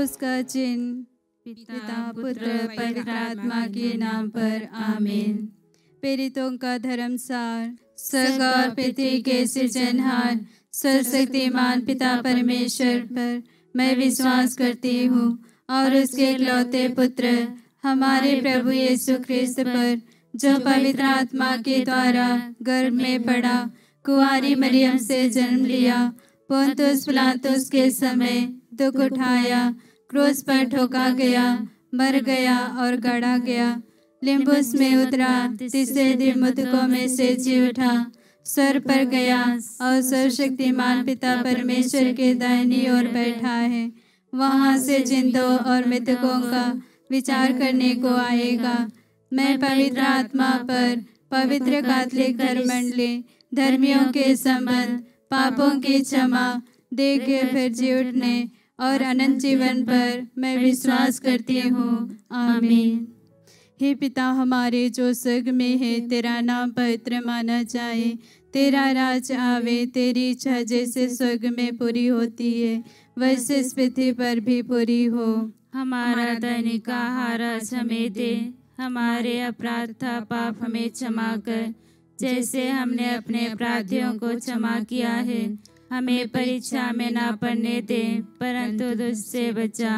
उसका चिन्ह पिता पुत्र पवित्र आत्मा के नाम पर आमीन। प्रेरितों का धर्मसार। स्वर्ग और पृथ्वी के सृजनहार सर्वशक्तिमान पिता परमेश्वर पर मैं विश्वास करती हूँ और उसके इकलौते पुत्र हमारे प्रभु यीशु ख्रिस्त पर, जो पवित्र आत्मा के द्वारा गर्भ में पड़ा, कुंवारी मरियम से जन्म लिया, पोंतुस पिलातुस के समय दुख उठाया, क्रूस पर ठोका गया, मर गया और गड़ा गया, लिम्बुस में उतरा, तीसरे दिन मृतकों में से जी उठा, स्वर पर गया और सर्वशक्तिमान पिता परमेश्वर के दाहिनी ओर बैठा है। वहां से जिंदों और मृतकों का विचार करने को आएगा। मैं पवित्र आत्मा पर, पवित्र कैथोलिक धर्ममंडली, धर्मियों के संबंध, पापों की क्षमा, देह के फिर जी उठने और अनंत जीवन पर मैं विश्वास करती हूँ। आमीन। हे पिता हमारे जो स्वर्ग में है, तेरा नाम पवित्र माना जाए, तेरा राज आवे, तेरी इच्छा जैसे स्वर्ग में पूरी होती है वैसे इस पृथ्वी पर भी पूरी हो। हमारा दैनिक आहार आज हमें दे, हमारे अपराध था पाप हमें क्षमा कर, जैसे हमने अपने अपराधियों को क्षमा किया है। हमें परीक्षा में ना पड़ने दे, परंतु दुष्ट से बचा।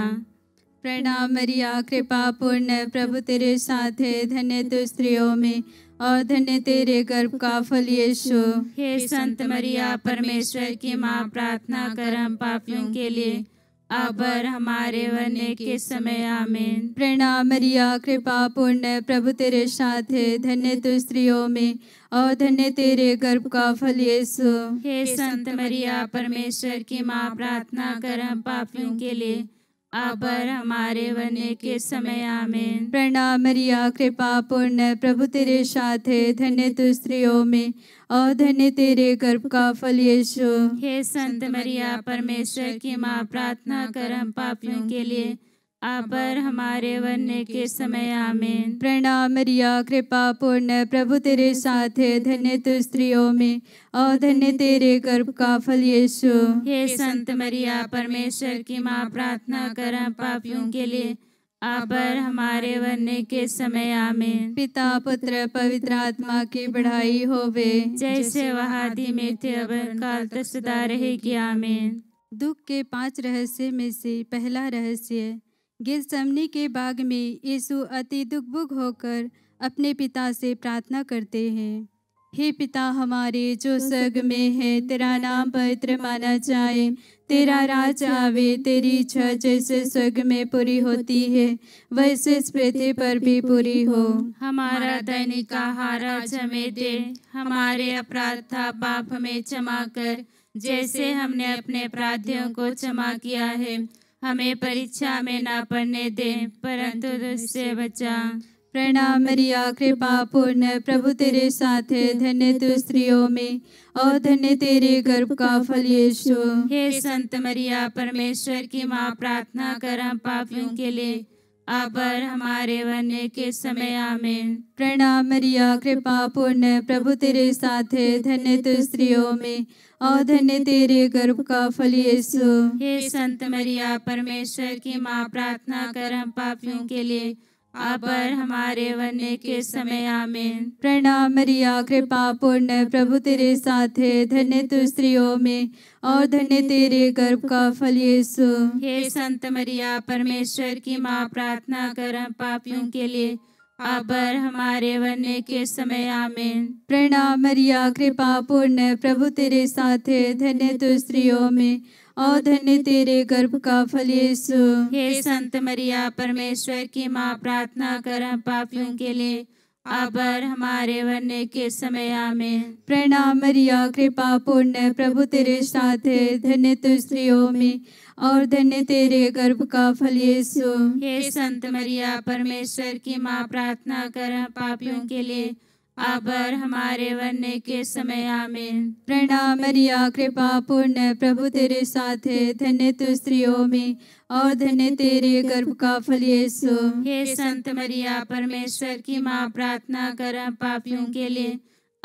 प्रणाम मरिया, कृपा पूर्ण, प्रभु तेरे साथ है, धन्य तू स्त्रियों में और धन्य तेरे गर्भ का फल यीशु। हे संत मरिया, परमेश्वर की माँ, प्रार्थना कर हम पापियों के लिए, अब और हमारे मरने के समय। आमीन। प्रणाम मरिया, कृपा पूर्ण, प्रभु तेरे साथ है, धन्य तू स्त्रियों में और धन्य तेरे गर्भ का फल यीशु। हे संत मरिया, परमेश्वर की माँ, प्रार्थना कर हम पापियों के लिए, अब और हमारे मरने के समय। आमीन। प्रणाम मरिया, कृपा पूर्ण, प्रभु तेरे साथ है, धन्य तू स्त्रियों में और धन्य तेरे गर्भ का फल यीशु। हे संत मरिया, परमेश्वर की माँ, प्रार्थना कर हम पापियों के लिए, अब और हमारे मरने के समय। आमीन। प्रणाम मरिया, कृपा पूर्ण, प्रभु तेरे साथ है, धन्य तू स्त्रियों में और धन्य तेरे गर्भ का फल यीशु। हे संत मरिया, परमेश्वर की माँ, प्रार्थना कर हम पापियों के लिए, अब और हमारे मरने के समय। आमीन। पिता पुत्र पवित्र आत्मा की बढ़ाई होवे, जैसे वह आदि में थे, अब काल तक सदा रहेगी। आमीन। दुख के 5 रहस्य में से पहला रहस्य। गेतसेमनी के बाग में यीशु अति दुखभुग होकर अपने पिता से प्रार्थना करते हैं। हे पिता हमारे जो स्वर्ग में है, तेरा नाम पवित्र माना जाए, तेरा राज आवे, तेरी इच्छा जैसे स्वर्ग में पूरी होती है वैसे इस पृथ्वी पर भी पूरी हो। हमारा दैनिक आहार आज हमें दे, हमारे अपराध था पाप हमें क्षमा कर, जैसे हमने अपने अपराधियों को क्षमा किया है। हमें परीक्षा में ना पड़ने दे, परंतु दुष्ट से बचा। प्रणाम मरिया, कृपा पूर्ण, प्रभु तेरे साथ है, धन्य तू स्त्रियों में और धन्य तेरे गर्भ का फल यीशु। हे संत मरिया, परमेश्वर की माँ, प्रार्थना कर हम पापियों के लिए, अब और हमारे मरने के समय। आमीन। प्रणाम मरिया, कृपा पूर्ण, प्रभु तेरे साथ है, धन्य तू स्त्रियों में और धन्य तेरे गर्भ का फल यीशु। हे संत मरिया, परमेश्वर की माँ, प्रार्थना कर हम पापियों के लिए, अब और हमारे मरने के समय। आमीन। प्रणाम मरिया, कृपा पूर्ण, प्रभु तेरे साथ है, धन्य तू स्त्रियों में और धन्य तेरे गर्भ का फल यीशु। हे संत मरिया, परमेश्वर की माँ, प्रार्थना कर हम पापियों के लिए, अब और हमारे मरने के समय। आमीन। प्रणाम मरिया, कृपा पूर्ण, प्रभु तेरे साथ है, धन्य तू स्त्रियों में और धन्य तेरे गर्भ का फल यीशु। हे संत मरिया, परमेश्वर की माँ, प्रार्थना कर हम पापियों के लिए, अब और हमारे मरने के समय। आमीन। प्रणाम मरिया, कृपा पूर्ण, प्रभु तेरे साथ है, धन्य तू स्त्रियों में और धन्य तेरे गर्भ का फल यीशु। हे संत मरिया, परमेश्वर की माँ, प्रार्थना कर हम पापियों के लिए, अब और हमारे मरने के समय। आमीन। प्रणाम मरिया, कृपा पूर्ण, प्रभु तेरे साथ है, धन्य तू स्त्रियों में और धन्य तेरे गर्भ का फल यीशु। हे संत मरिया, परमेश्वर की माँ, प्रार्थना कर हम पापियों के लिए,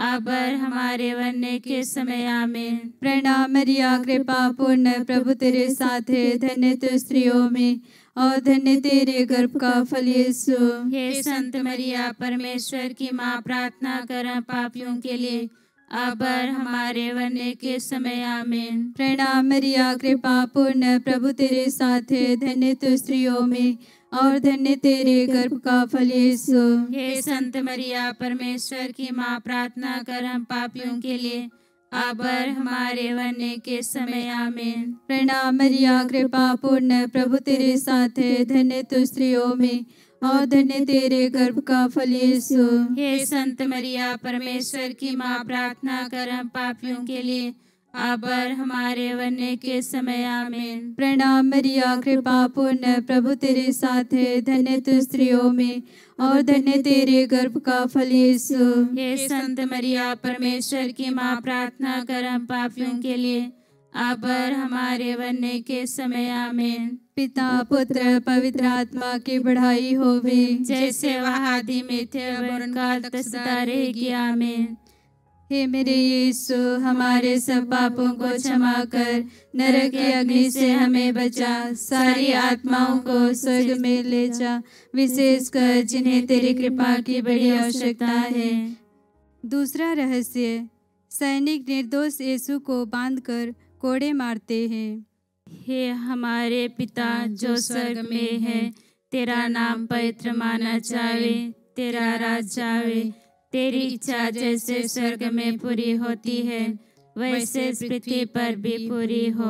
अब और हमारे मरने के समय आमीन। प्रणाम मरिया, कृपा पूर्ण, प्रभु तेरे साथ है, धन्य तू स्त्रियों में और धन्य तेरे गर्भ का फल यीशु। हे संत मरिया, परमेश्वर की माँ, प्रार्थना कर हम पापियों के लिए, अब और हमारे मरने के समय आमीन। प्रणाम मरिया, कृपा पूर्ण, प्रभु तेरे साथ है, धन्य तू स्त्रियों में और धन्य तेरे गर्भ का फल यीशु। हे संत मरिया, परमेश्वर की माँ, प्रार्थना कर हम पापियों के लिए, अब और हमारे मरने के समय आमीन। प्रणाम मरिया, कृपा पूर्ण, प्रभु तेरे साथ है, धन्य तू स्त्रियों में और धन्य तेरे गर्भ का फल यीशु। हे संत मरिया, परमेश्वर की माँ, प्रार्थना कर हम पापियों के लिए, अब और हमारे मरने के समय आमीन। प्रणाम मरिया, कृपा पूर्ण, प्रभु तेरे साथ है, धन्य तू स्त्रियों में और धन्य तेरे गर्भ का फल यीशु। हे संत मरिया, परमेश्वर की माँ, प्रार्थना कर हम पापियों के लिए, अब और हमारे मरने के समय आमीन। पिता, पुत्र, पवित्र आत्मा की बढ़ाई होवे, जैसे वह आदि में थे, अब उनका सदा रहेगी आमीन। हे मेरे यीशु, हमारे सब पापों को क्षमा कर, नरक की अग्नि से हमें बचा, सारी आत्माओं को स्वर्ग में ले जा, विशेषकर जिन्हें तेरी कृपा की बड़ी आवश्यकता है। दूसरा रहस्य, सैनिक निर्दोष यीशु को बांधकर कोड़े मारते हैं। हे हमारे पिता जो स्वर्ग में है, तेरा नाम पवित्र माना जावे, तेरा राज्य आवे, तेरी इच्छा जैसे स्वर्ग में पूरी होती है, वैसे पृथ्वी पर भी पूरी हो।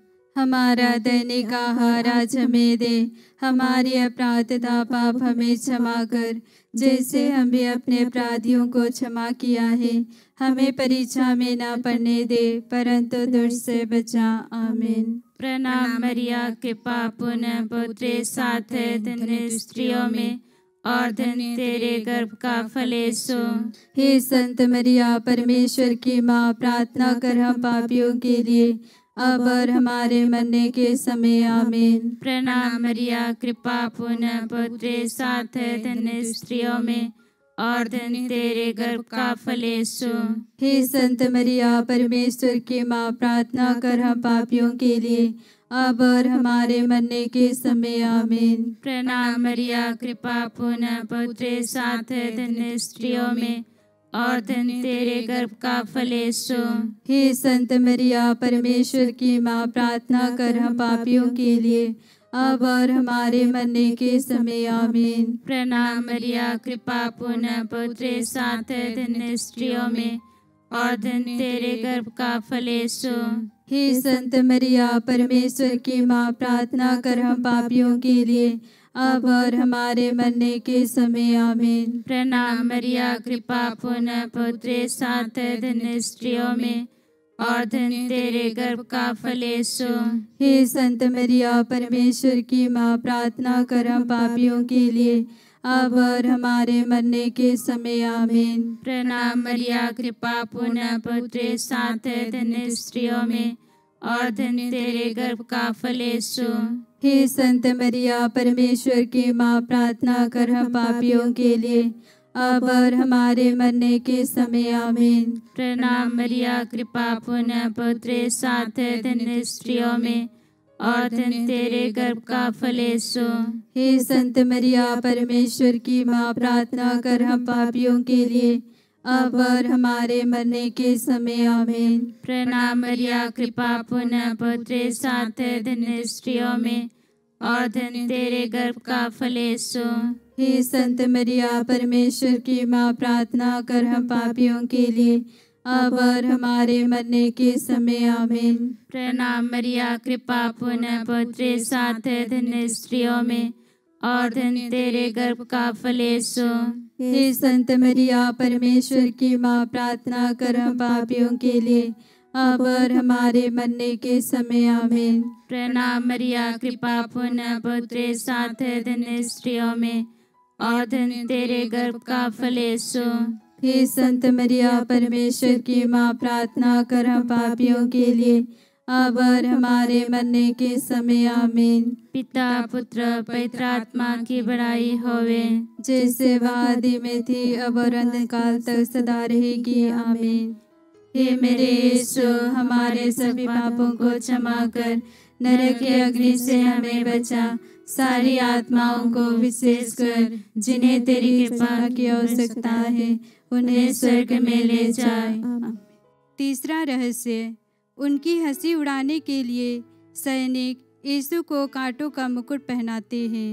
हमारा दैनिक आहार आज हमें दे, हमारी अपराध तथा पाप हमें क्षमा कर, जैसे हम भी अपने अपराधियों को क्षमा किया है। हमें परीक्षा में न पड़ने दे, परंतु दुष्ट से बचा। आमीन। प्रणाम मरिया, कृपा पूर्ण, पुत्र साथ है, धन्य स्त्रियों में और धन्य तेरे गर्भ का फल यीशु। हे संत मरिया, परमेश्वर की माँ, प्रार्थना कर हम पापियों के लिए, अब और हमारे मरने के समय आमीन। प्रणाम मरिया, कृपा पूर्ण, पुत्र साथ है, धन्य स्त्रियों में और धन्य तेरे गर्भ का फल यीशु। हे संत मरिया, परमेश्वर की माँ, प्रार्थना कर हम पापियों के लिए, अब और हमारे मरने के समय आमीन। प्रणाम मरिया, कृपा पूर्ण, पुत्र साथ है, धन्य स्त्रियों में और धन्य तेरे गर्भ का फल यीशु। हे संत मरिया, परमेश्वर की माँ, प्रार्थना कर हम पापियों के लिए, अब और हमारे मरने के समय आमीन। प्रणाम मरिया, कृपा पूर्ण, पुत्र साथ है, धन्य स्त्रियों में और धन्य तेरे गर्भ का फल यीशु। हे संत मरिया, परमेश्वर की माँ, प्रार्थना कर हम पापियों के लिए, अब और हमारे मरने के समय आमीन। प्रणाम मरिया, कृपा पूर्ण, पुत्र साथ है, धन्य स्त्रियों में और धन्य तेरे गर्भ का फल यीशु। हे संत मरिया, परमेश्वर की माँ, प्रार्थना कर हम पापियों के लिए, अब और हमारे मरने के समय आमीन। प्रणाम मरिया, कृपा पूर्ण, पुत्र साथ है, धन्य स्त्रियों में और धन्य तेरे गर्भ का फल यीशु। हे संत मरिया, परमेश्वर की माँ, प्रार्थना कर हम पापियों के लिए, अब और हमारे मरने के समय आमीन। प्रणाम मरिया, कृपा पूर्ण, पुत्र साथ है, धन्य स्त्रियों में और धन्य तेरे गर्भ का फल यीशु। हे संत मरिया, परमेश्वर की माँ, प्रार्थना कर हम पापियों के लिए, अब और हमारे मरने के समय आमीन। प्रणाम मरिया, कृपा पूर्ण, पुत्र साथ है, धन्य स्त्रियों में और धन्य तेरे गर्भ का फल यीशु। हे संत मरिया, परमेश्वर की माँ, प्रार्थना कर हम पापियों के लिए, अब और हमारे मरने के समय आमीन। प्रणाम मरिया, कृपा पूर्ण, पुत्र साथ है, धन्य स्त्रियों में और धन्य तेरे गर्भ का फल यीशु। हे संत मरिया, परमेश्वर की माँ, प्रार्थना कर हम पापियों के लिए, अब और हमारे मरने के समय आमीन। प्रणाम मरिया, कृपा पूर्ण, पुत्र साथ है, धन्य स्त्रियों में और धन्य तेरे गर्भ का फल यीशु। हे संत मरिया, परमेश्वर की माँ, प्रार्थना कर हम पापियों के लिए, अब और हमारे मरने के समय आमीन। पिता पुत्र पवित्र आत्मा की बड़ाई होवे, जैसे वह आदि में थी अब और अनंतकाल तक सदा रहेगी आमीन। हे मेरे यीशु, हमारे सभी पापों को क्षमा कर नरक की अग्नि से हमें बचा, सारी आत्माओं को विशेषकर जिन्हें तेरी कृपा की आवश्यकता है उन्हें स्वर्ग में ले जाए। तीसरा रहस्य, उनकी हंसी उड़ाने के लिए सैनिक यीशु को कांटों का मुकुट पहनाते हैं।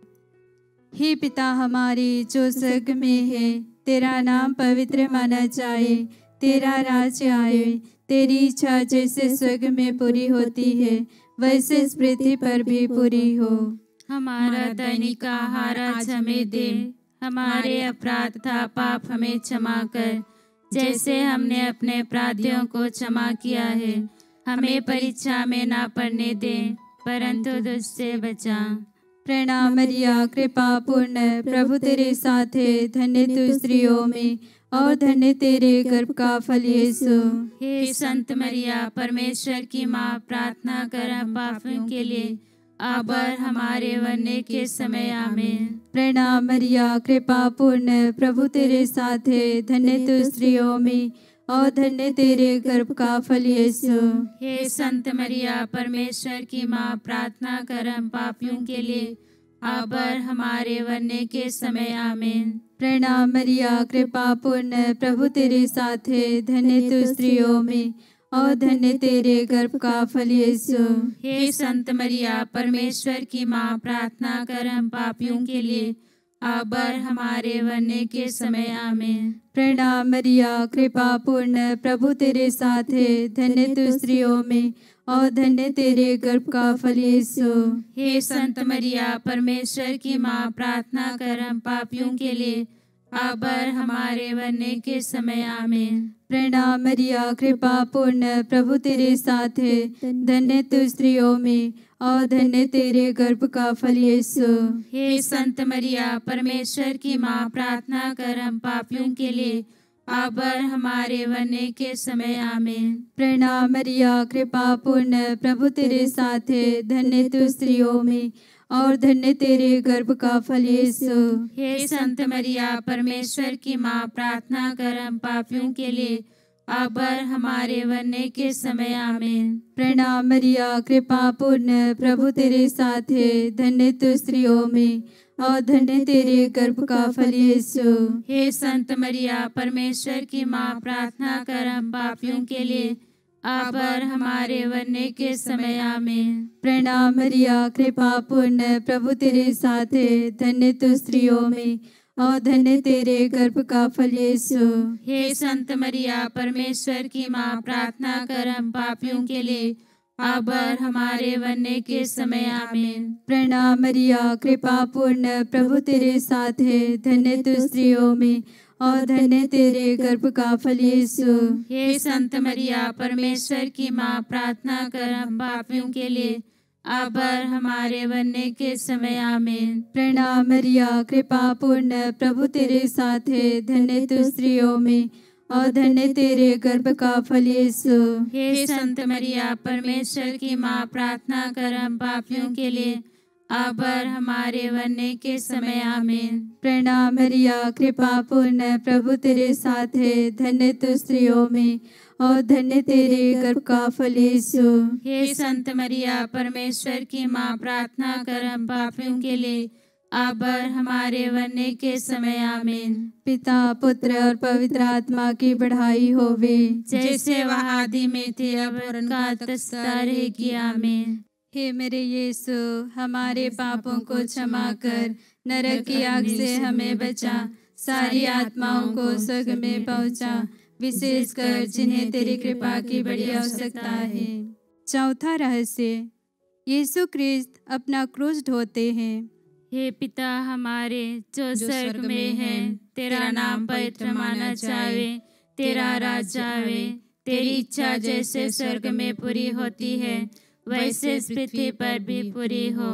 हे पिता हमारे जो स्वर्ग में है, तेरा नाम पवित्र माना जाए, तेरा राज्य आए, तेरी इच्छा जैसे स्वर्ग में पूरी होती है वैसे इस पृथ्वी पर भी पूरी हो। हमारा दैनिक आहार आज हमें दे, हमारे अपराध तथा पाप हमें क्षमा कर, जैसे हमने अपने अपराधियों को क्षमा किया है। हमें परीक्षा में ना पड़ने दे, परंतु दुष्ट से बचा। प्रणाम मरिया, कृपा पूर्ण, प्रभु तेरे साथ है, धन्य तू स्त्रियों में और धन्य तेरे गर्भ का फल यीशु। हे संत मरिया, परमेश्वर की माँ, प्रार्थना कर हम पापियों के लिए, अब और हमारे मरने के समय आमीन। प्रणाम मरिया, कृपा पूर्ण, प्रभु तेरे साथ है, धन्य तू स्त्रियों में और धन्य तेरे गर्भ का फल यीशु। हे संत मरिया, परमेश्वर की माँ, प्रार्थना कर हम पापियों के लिए, अब और हमारे मरने के समय आमीन। प्रणाम मरिया, कृपा पूर्ण, प्रभु तेरे साथ है, धन्य तू स्त्रियों में और धन्य तेरे गर्भ का फल यीशु। हे संत मरिया, परमेश्वर की माँ, प्रार्थना कर हम पापियों के लिए, अब और हमारे मरने के समय आमीन। प्रणाम मरिया, कृपा पूर्ण, प्रभु तेरे साथ है, धन्य तू स्त्रियों में और धन्य तेरे गर्भ का फल यीशु। हे संत मरिया, परमेश्वर की माँ, प्रार्थना कर हम पापियों के लिए, अब और हमारे मरने के समय आमीन। प्रणाम मरिया, कृपा पूर्ण, प्रभु तेरे साथ है, धन्य तू स्त्रियों में और धन्य तेरे गर्भ का फल यीशु। हे संत मरिया, परमेश्वर की माँ, प्रार्थना कर हम पापियों के लिए, अब और हमारे मरने के समय आमीन। प्रणाम मरिया, कृपा पूर्ण, प्रभु तेरे साथ है, धन्य तू स्त्रियों में और धन्य तेरे गर्भ का फल यीशु। हे संत मरिया, परमेश्वर की माँ, प्रार्थना कर हम पापियों के लिए, अब और हमारे मरने के समय आमीन। प्रणाम मरिया, कृपा पूर्ण, प्रभु तेरे साथ है, धन्य तू स्त्रियों में और धन्य तेरे गर्भ का फल यीशु। हे संत मरिया, परमेश्वर की माँ, प्रार्थना कर हम पापियों के लिए, अब और हमारे मरने के समय आमीन। प्रणाम मरिया, कृपा पूर्ण, प्रभु तेरे साथ है, धन्य तू स्त्रियों में और धन्य तेरे गर्भ का फल यीशु। हे संत मरिया, परमेश्वर की माँ, प्रार्थना कर हम पापियों के लिए, अब और हमारे मरने के समय आमीन। प्रणाम मरिया, कृपा पूर्ण, प्रभु तेरे साथ है, धन्य तू स्त्रियों में और धन्य तेरे गर्भ का फल यीशु। हे संत मरिया, परमेश्वर की माँ, प्रार्थना कर हम पापियों के लिए, अब और हमारे मरने के समय आमीन। प्रणाम मरिया, कृपा पूर्ण, प्रभु तेरे साथ है, धन्य तू स्त्रियों में और धन्य तेरे गर्भ का फल यीशु। हे संत मरिया, परमेश्वर की माँ, प्रार्थना कर हम पापियों के लिए, अब और हमारे मरने के समय आमीन। प्रणाम मरिया, कृपा पूर्ण, प्रभु तेरे साथ है, धन्य तू स्त्रियों में और धन्य तेरे गर्भ का फल यीशु। हे संत मरिया, परमेश्वर की माँ, प्रार्थना कर हम पापियों के लिए, अब और हमारे मरने के समय आमीन। पिता, पुत्र और पवित्र आत्मा की बढ़ाई होवे, जैसे वह आदि में थे, अब और उनका सदा रहेगी आमीन। हे मेरे यीशु, हमारे पापों को क्षमा कर नरक की आग से हमें बचा, सारी आत्माओं को स्वर्ग में पहुंचा, विशेषकर जिन्हें तेरी कृपा की बड़ी आवश्यकता है। चौथा रहस्य, यीशु क्रिस्त अपना क्रूस ढोते हैं। हे पिता हमारे जो स्वर्ग में है, तेरा नाम पवित्र माना जावे, तेरा राज्य आवे, तेरी इच्छा जैसे स्वर्ग में पूरी होती है वैसे इस पृथ्वी पर भी पूरी हो।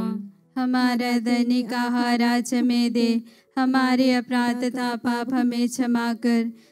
हमारा दैनिक आहार आज हमें दे, हमारे अपराध तथा पाप हमें क्षमा कर,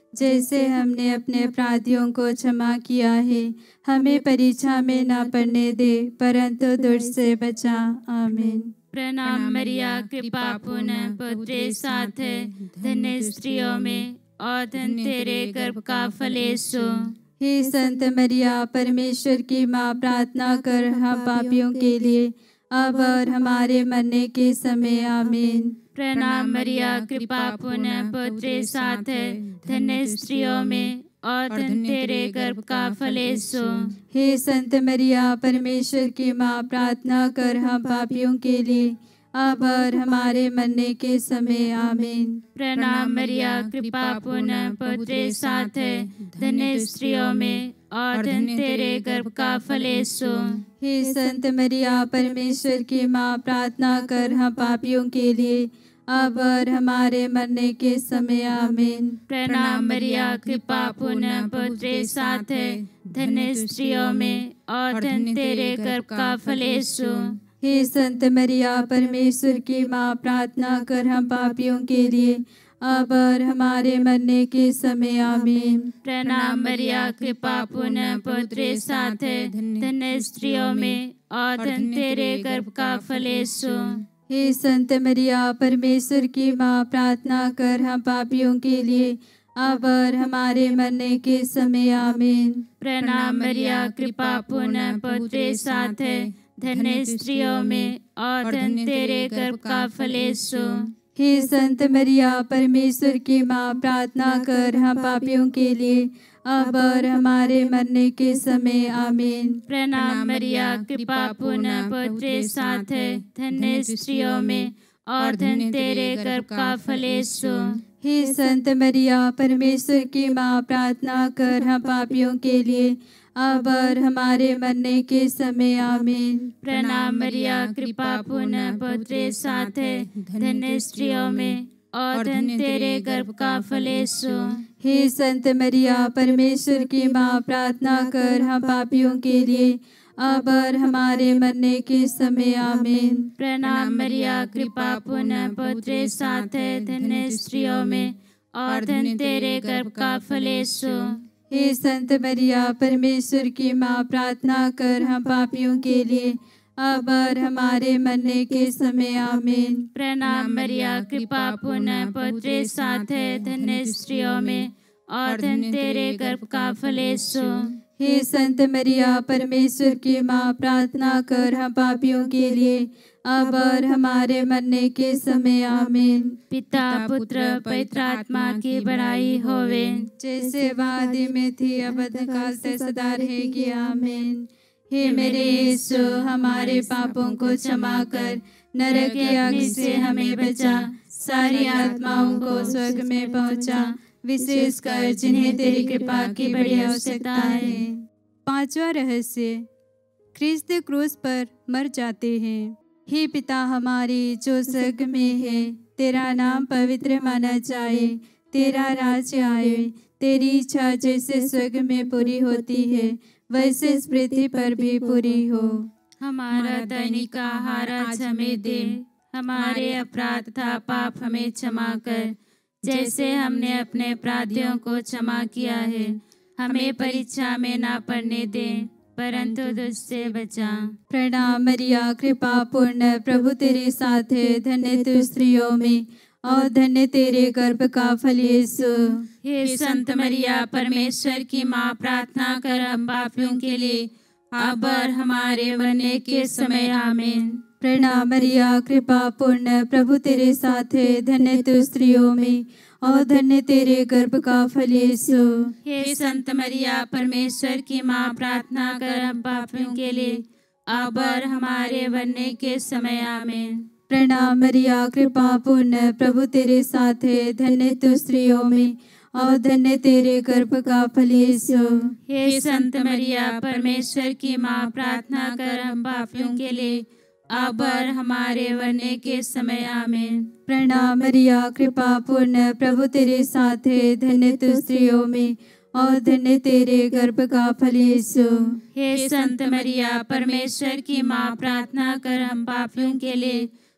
जैसे हमने अपने अपराधियों को क्षमा किया है। हमें परीक्षा में न पड़ने दे, परंतु दुष्ट से बचा। आमीन। प्रणाम मरिया, कृपा पूर्ण, पुत्र साथ है, धन्य स्त्रियों में और धन्य तेरे गर्भ का फल यीशु। हे संत मरिया, परमेश्वर की माँ, प्रार्थना कर हम पापियों के लिए, अब और हमारे मरने के समय। आमीन। प्रणाम मरिया, कृपा पूर्ण, पुत्र साथ है, धन्य स्त्रियों में और धन्य तेरे गर्भ का फल यीशु। हे संत मरिया, परमेश्वर की माँ, प्रार्थना कर हम पापियों के लिए, अब और हमारे मरने के समय। आमीन। प्रणाम मरिया, कृपा पूर्ण, पुत्र साथ है, धन्य स्त्रियों में और धन्य तेरे गर्भ का फल यीशु। हे संत मरिया, परमेश्वर की माँ, प्रार्थना कर हम पापियों के लिए, अब और हमारे मरने के समय। आमीन। प्रणाम मरिया, कृपा पूर्ण, पुत्र साथ है, धन्य स्त्रियों में और धन्य तेरे गर्भ का फल यीशु। हे संत मरिया, परमेश्वर की माँ, प्रार्थना कर हम पापियों के लिए, अब और हमारे मरने के समय। आमीन। प्रणाम मरिया, कृपा पूर्ण, पुत्र साथ है, धन्य स्त्रियों में और धन्य तेरे गर्भ का फल यीशु। हे संत मरिया, परमेश्वर की माँ, प्रार्थना कर हम पापियों के लिए, अब और हमारे मरने के समय। आमीन। प्रणाम मरिया, कृपा पूर्ण, पुत्र साथ है, धन्य स्त्रियों में और धन्य तेरे गर्भ का फल यीशु। हे संत मरिया, परमेश्वर की माँ, प्रार्थना कर हम पापियों के लिए, अब और हमारे मरने के समय। आमीन। प्रणाम मरिया, कृपा पूर्ण, पुत्र साथ है, धन्य स्त्रियों में और धन्य तेरे गर्भ का फल यीशु। हे संत मरिया, परमेश्वर की माँ, प्रार्थना कर हम पापियों के लिए, अब और हमारे मरने के समय। आमीन। प्रणाम मरिया, कृपा पूर्ण, पुत्र साथ है, धन्य स्त्रियों में और धन्य तेरे गर्भ का फल यीशु। हे संत मरिया, परमेश्वर की माँ, प्रार्थना कर हम पापियों के लिए, अब और हमारे मरने के समय। आमीन। प्रणाम मरिया, कृपा पूर्ण, पुत्र साथ है, धन्य स्त्रियों में और धन्य तेरे गर्भ का फल यीशु। हे संत मरिया, परमेश्वर की माँ, प्रार्थना कर हम पापियों के लिए, अब और हमारे मरने के समय। आमीन। प्रणाम मरिया, कृपा पूर्ण, पुत्र साथ है, धन्य स्त्रियों में और धन्य तेरे गर्भ का फल यीशु। हे संत मरिया, परमेश्वर की माँ, प्रार्थना कर हम पापियों के लिए, अब और हमारे मरने के समय। आमीन। पिता, पुत्र, पवित्र आत्मा की बड़ाई होवे, जैसे वादी में थी, अब काल तक सदा रहेगी। आमीन। हे मेरे यीशु, हमारे पापों को क्षमा कर, नरक की आग से हमें बचा, सारी आत्माओं को स्वर्ग में पहुंचा, विशेषकर जिन्हें तेरी कृपा की बड़ी आवश्यकता है। पांचवा रहस्य, ख्रिस्त क्रूस पर मर जाते हैं। हे पिता हमारे जो स्वर्ग में है, तेरा नाम पवित्र माना जाए, तेरा राज्य आए, तेरी इच्छा जैसे स्वर्ग में पूरी होती है, वैसे इस पृथ्वी पर भी पूरी हो। हमारा दैनिक आहार आज हमें दे, हमारे अपराध तथा पाप हमें क्षमा कर, जैसे हमने अपने अपराधियों को क्षमा किया है। हमें परीक्षा में ना पड़ने दे, परंतु दुष्ट से बचा। प्रणाम मरिया, कृपा पूर्ण, प्रभु तेरे साथ है, धन्य तू स्त्रियों में और धन्य तेरे गर्भ का फल यीशु। हे संत मरिया, परमेश्वर की माँ, प्रार्थना कर हम पापियों के लिए, अब और हमारे मरने के समय। आमीन। प्रणाम मरिया, कृपा पूर्ण, प्रभु तेरे साथ है, धन्य तू स्त्रियों में और धन्य तेरे गर्भ का फल यीशु। हे संत मरिया, परमेश्वर की माँ, प्रार्थना कर हम पापियों के लिए, अब और हमारे मरने के समय। आमीन। प्रणाम मरिया, कृपा पूर्ण, प्रभु तेरे साथ है, धन्य तू स्त्रियों में और धन्य तेरे गर्भ का फल यीशु। हे संत मरिया, परमेश्वर की माँ, प्रार्थना कर हम पापियों के लिए, अब और हमारे मरने के समय। आमीन। प्रणाम मरिया, कृपा पूर्ण, प्रभु तेरे साथ है, धन्य तू स्त्रियों में और धन्य तेरे गर्भ का फल यीशु। हे संत मरिया, परमेश्वर की माँ, प्रार्थना कर हम पापियों के लिए,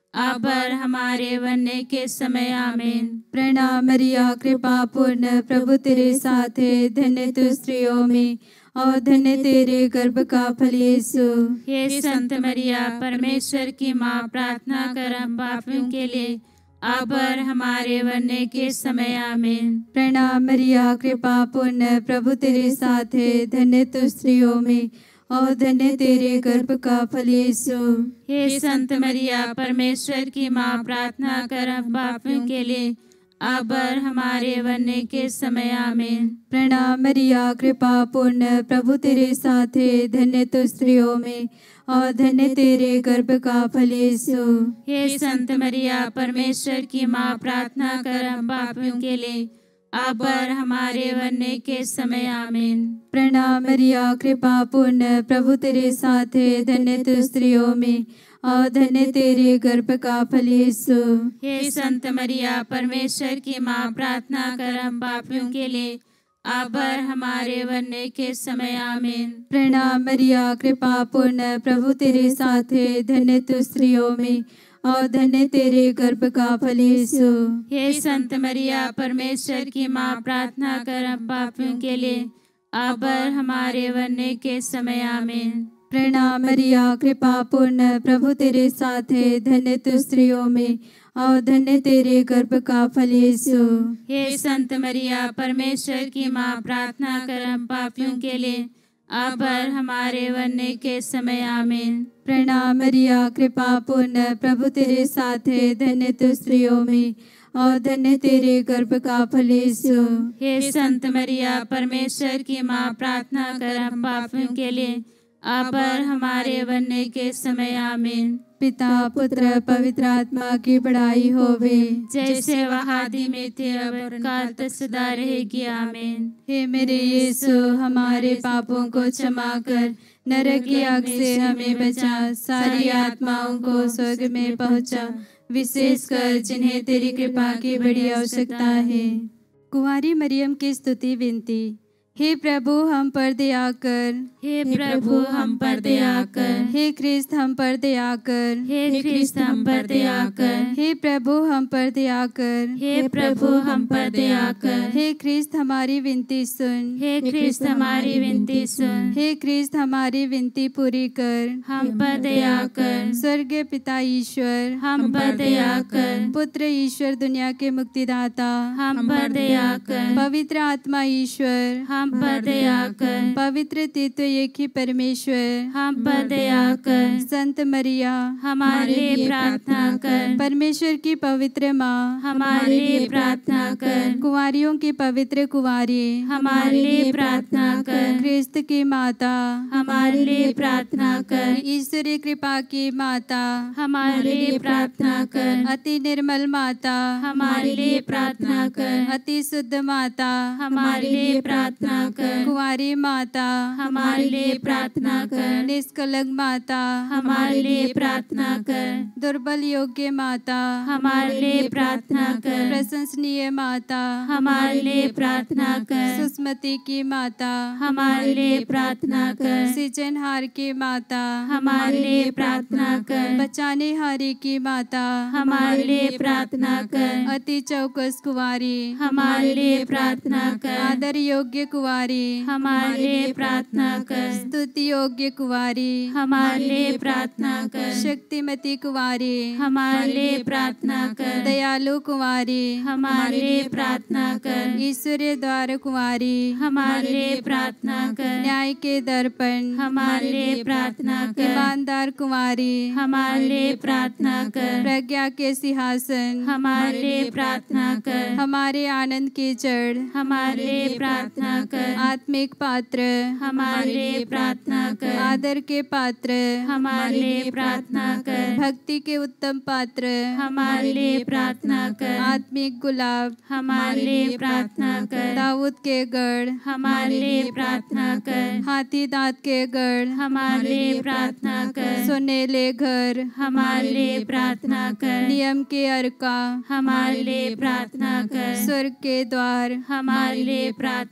अब और हमारे बनने के समय आमीन। प्रणाम मरिया, कृपा पूर्ण, प्रभु तेरे साथ है, धन्य तू स्त्रियों में और धन्य तेरे गर्भ का फल यीशु। हे संत मरिया, परमेश्वर की माँ, प्रार्थना कर हम पापियों के लिए, अब और हमारे बनने के समय आमीन। प्रणाम मरिया, कृपा पूर्ण, प्रभु तेरे साथ है, धन्य तू स्त्रियों में और धन्य तेरे गर्भ का फल यीशु। हे संत मरिया, परमेश्वर की माँ, प्रार्थना कर हम पापियों के लिए, अब और हमारे बनने के समय आमीन। प्रणाम मरिया, कृपा पूर्ण, प्रभु तेरे साथ है, धन्य तू स्त्रियों में और धन्य तेरे गर्भ का फल यीशु। हे संत मरिया, परमेश्वर की माँ, प्रार्थना कर हम पापियों के लिए, अब और हमारे बनने के समय आमीन। प्रणाम मरिया, कृपा पूर्ण, प्रभु तेरे साथ है, धन्य तू स्त्रियों में और धन्य तेरे गर्भ का फल यीशु। हे संत मरिया, परमेश्वर की माँ, प्रार्थना कर हम पापियों के लिए, अब और हमारे बनने के समय आमीन। प्रणाम मरिया, कृपा पूर्ण, प्रभु तेरे साथ है, धन्य तू स्त्रियों में और धन्य तेरे गर्भ का फल यीशु। हे संत मरिया, परमेश्वर की माँ, प्रार्थना कर हम पापियों के लिए, अब और हमारे बनने के समय आमीन। प्रणाम मरिया, कृपा पूर्ण, प्रभु तेरे साथ है, धन्य तू स्त्रियों में और धन्य तेरे गर्भ का फल यीशु। हे संत मरिया, परमेश्वर की माँ, प्रार्थना कर हम पापियों के लिए, अब और हमारे बनने के समय आमीन। प्रणाम मरिया, कृपा पूर्ण, प्रभु तेरे साथ है, धन्य तू स्त्रियों में और धन्य तेरे गर्भ का फल यीशु। हे संत मरिया, परमेश्वर की माँ, प्रार्थना कर हम पापियों के लिए, अब और हमारे बनने के समय आमीन। पिता, पुत्र, पवित्र आत्मा की बड़ाई होवे, जैसे वह आदि में थे, अब काल तक सदा रहेगी आमीन। हे मेरे यीशु, हमारे पापों को क्षमा कर, नरक की आग से हमें बचा, सारी आत्माओं को स्वर्ग में पहुंचा, विशेषकर जिन्हें तेरी कृपा की बड़ी आवश्यकता है। कुंवारी मरियम की स्तुति विनती। हे प्रभु, हम पर दया कर। हे प्रभु, हम पर दया कर। हे ख्रिस्त, हम पर दया कर। हे ख्रिस्त, हम पर दया कर। हे प्रभु, हम पर दया कर। हे प्रभु, हम पर दया कर। हे ख्रिस्त, हमारी विनती सुन। हे ख्रिस्त, हमारी विनती सुन। हे ख्रिस्त, हमारी विनती पूरी कर। हम पर दया कर। स्वर्गीय पिता ईश्वर, हम पर दया कर। पुत्र ईश्वर, दुनिया के मुक्तिदाता, हम पर दया कर। पवित्र आत्मा ईश्वर, हम पर दया कर। पवित्र तत्व एक ही परमेश्वर, हम पर दया कर। संत मरिया, हमारे लिए प्रार्थना कर। परमेश्वर की पवित्र माँ, हमारे लिए प्रार्थना कर। कुंवारियों की पवित्र कुंवारी, हमारे लिए प्रार्थना कर। ख्रिस्त की माता, हमारे लिए प्रार्थना कर। ईश्वरीय कृपा की माता, हमारे लिए प्रार्थना कर। अति निर्मल माता, हमारे लिए प्रार्थना कर। अति शुद्ध माता, हमारे लिए प्रार्थना कर। कुंवारी माता, हमारे लिए प्रार्थना कर। निष्कलंक माता, हमारे लिए प्रार्थना कर। दुर्बल योग्य माता, हमारे लिए प्रार्थना कर। प्रशंसनीय माता, हमारे लिए प्रार्थना कर। सुस्मति की माता, हमारे लिए प्रार्थना कर। सृजनहार की माता, हमारे लिए प्रार्थना कर। बचाने हारी की माता, हमारे लिए प्रार्थना कर। अति चौकस कुंवारी, हमारे लिए प्रार्थना कर। आदर योग्य कुंवारी, हमारे लिए प्रार्थना कर। स्तुति योग्य कुंवारी, हमारे लिए प्रार्थना कर। शक्तिमती कुंवारी, हमारे लिए प्रार्थना कर। दयालु कुंवारी, हमारे लिए प्रार्थना कर। ईश्वरीय द्वार कुंवारी, हमारे लिए प्रार्थना कर। न्याय के दर्पण, हमारे लिए प्रार्थना कर। ईमानदार कुंवारी, हमारे लिए प्रार्थना कर। प्रज्ञा के सिंहासन, हमारे लिए प्रार्थना कर। हमारे आनंद की जड़, हमारे लिए प्रार्थना कर। आत्मिक पात्र, हमारे लिए प्रार्थना कर। आदर के पात्र, हमारे लिए प्रार्थना कर। भक्ति के उत्तम पात्र, हमारे लिए प्रार्थना कर। आत्मिक गुलाब, हमारे लिए प्रार्थना कर। दाऊद के गढ़, हमारे लिए प्रार्थना कर। हाथी दांत के गढ़, हमारे लिए प्रार्थना कर। सोनेले घर, हमारे लिए प्रार्थना कर। नियम के अर्का, हमारे लिए प्रार्थना कर। स्वर्ग के द्वार, हमारे लिए प्रार्थना कर।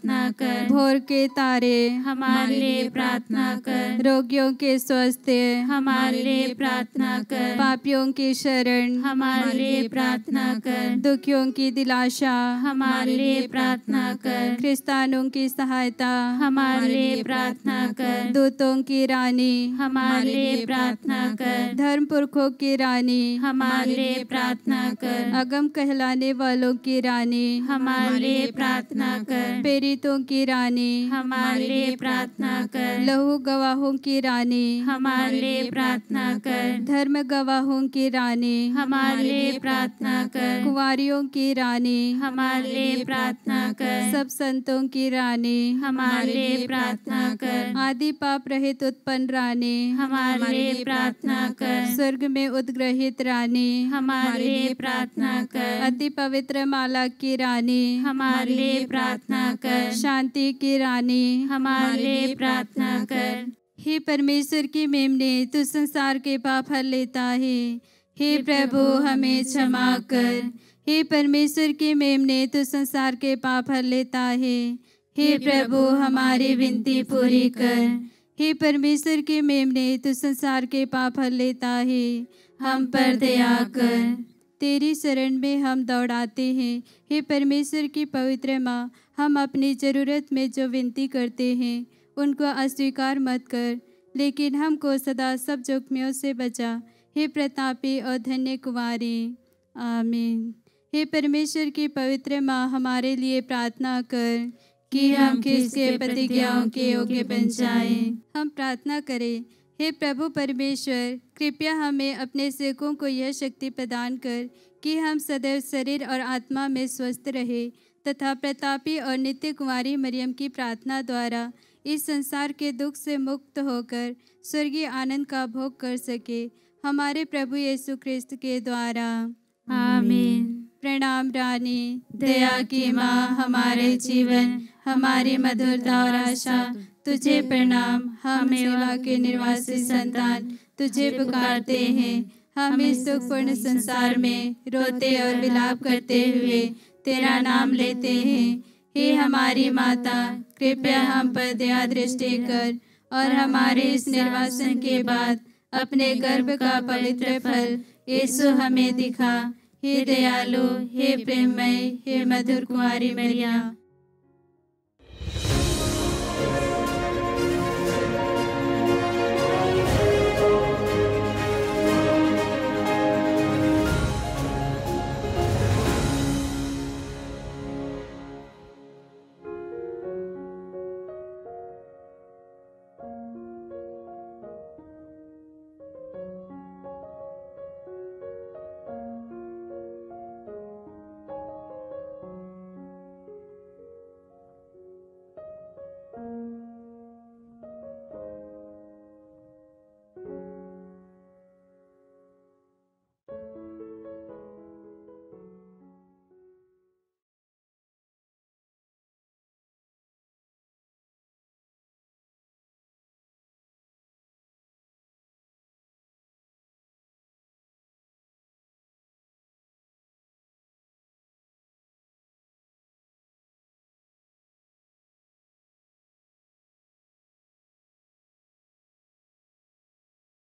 कर। भोर के तारे हमारे लिए प्रार्थना कर। रोगियों के स्वास्थ्य हमारे लिए प्रार्थना कर। पापियों की शरण हमारे लिए प्रार्थना कर। दुखियों की दिलाशा हमारे लिए प्रार्थना कर। क्रिस्तानों की सहायता हमारे लिए प्रार्थना कर। दूतों की रानी हमारे लिए प्रार्थना कर। धर्म पुरखों की रानी हमारे लिए प्रार्थना कर। अगम कहलाने वालों की रानी हमारे लिए प्रार्थना कर। प्रेरितों की रानी हमारे लिए प्रार्थना कर। लहू गवाहों की रानी हमारे लिए प्रार्थना कर। धर्म गवाहों की रानी हमारे लिए प्रार्थना कर। कुंवारियों की रानी हमारे लिए प्रार्थना कर। सब संतों की रानी हमारे लिए प्रार्थना कर। आदि पाप रहित उत्पन्न रानी हमारे लिए प्रार्थना कर। स्वर्ग में उद्ग्रहित रानी हमारे लिए प्रार्थना कर। अति पवित्र माला की रानी हमारे लिए प्रार्थना कर। शांति की रानी हमारे लिए प्रार्थना कर। हे परमेश्वर की मेमने, तू संसार के पाप हर लेता है। हे प्रभु हमें क्षमा कर। हे परमेश्वर की मेमने, तू संसार के पाप हर लेता है। हे प्रभु हमारी विनती पूरी कर। हे परमेश्वर के मेमने, तू संसार के पाप हर लेता है। हम पर दया कर। तेरी शरण में हम दौड़ाते हैं। हे परमेश्वर की पवित्र माँ, हम अपनी ज़रूरत में जो विनती करते हैं उनको अस्वीकार मत कर, लेकिन हमको सदा सब जोखिमों से बचा। हे प्रतापी और धन्य कुंवारी, आमीन। हे परमेश्वर की पवित्र माँ, हमारे लिए प्रार्थना कर कि हम किसके प्रतिज्ञाओं के योग्य बन जाएं। हम प्रार्थना करें। हे प्रभु परमेश्वर, कृपया हमें अपने सेवकों को यह शक्ति प्रदान कर कि हम सदैव शरीर और आत्मा में स्वस्थ रहे तथा प्रतापी और नित्य कुंवारी मरियम की प्रार्थना द्वारा इस संसार के दुख से मुक्त होकर स्वर्गीय आनंद का भोग कर सके, हमारे प्रभु यीशु क्रिस्त के द्वारा, आमीन। प्रणाम रानी, दया की माँ, हमारे जीवन, हमारी मधुरता और आशा, तुझे प्रणाम। हम सेवा के निर्वासी संतान तुझे पुकारते हैं। हम इस दुखपूर्ण संसार में रोते और विलाप करते हुए तेरा नाम लेते हैं। हे हमारी माता, कृपया हम पर दया दृष्टि कर और हमारे इस निर्वासन के बाद अपने गर्भ का पवित्र फल यीशु हमें दिखा। हे दयालु, हे प्रेममय, हे मधुर कुंवारी मरियम,